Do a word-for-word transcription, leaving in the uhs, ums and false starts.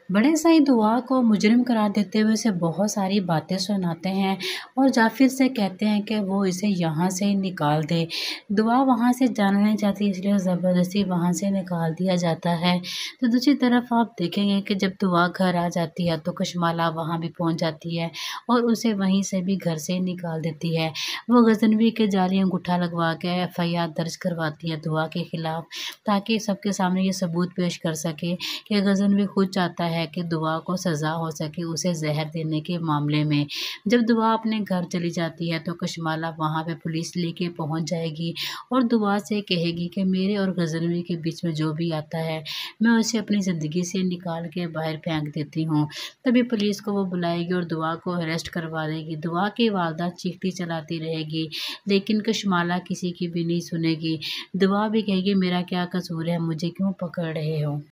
बड़े साईं दुआ को मुजरिम करार देते हुए उसे बहुत सारी बातें सुनाते हैं और जाफ़िर से कहते हैं कि वो इसे यहाँ से निकाल दे। दुआ वहाँ से जाना नहीं चाहती इसलिए ज़बरदस्ती वहाँ से निकाल दिया जाता है। तो दूसरी तरफ आप देखेंगे कि जब दुआ घर आ जाती है तो कशमाला वहाँ भी पहुँच जाती है और उसे वहीं से भी घर से निकाल देती है। वो गज़नवी के जाली अंगूठा लगवा के एफ आई आर दर्ज करवाती है दुआ के खिलाफ ताकि सबके सामने ये सबूत पेश कर सके कि गज़नवी खुद चाहता है है कि दुआ को सज़ा हो सके उसे ज़हर देने के मामले में। जब दुआ अपने घर चली जाती है तो कशमाला वहाँ पे पुलिस लेके पहुँच जाएगी और दुआ से कहेगी कि मेरे और गज़नवी के बीच में जो भी आता है मैं उसे अपनी ज़िंदगी से निकाल के बाहर फेंक देती हूँ। तभी पुलिस को वो बुलाएगी और दुआ को अरेस्ट करवा देगी। दुआ की वालदा चीखती चलाती रहेगी लेकिन कशमाला किसी की भी नहीं सुनेगी। दुआ भी कहेगी मेरा क्या कसूर है, मुझे क्यों पकड़ रहे हो?